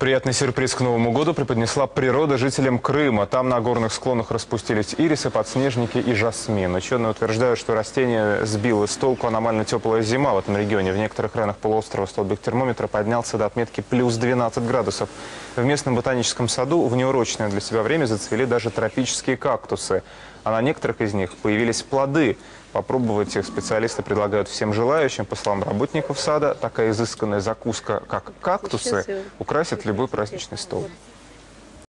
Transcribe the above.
Приятный сюрприз к Новому году преподнесла природа жителям Крыма. Там на горных склонах распустились ирисы, подснежники и жасмин. Ученые утверждают, что растение сбило с толку аномально теплая зима в этом регионе. В некоторых районах полуострова столбик термометра поднялся до отметки плюс 12 градусов. В местном ботаническом саду в неурочное для себя время зацвели даже тропические кактусы. А на некоторых из них появились плоды. Попробовать их специалисты предлагают всем желающим. По словам работников сада, такая изысканная закуска, как кактусы, украсит любой праздничный стол.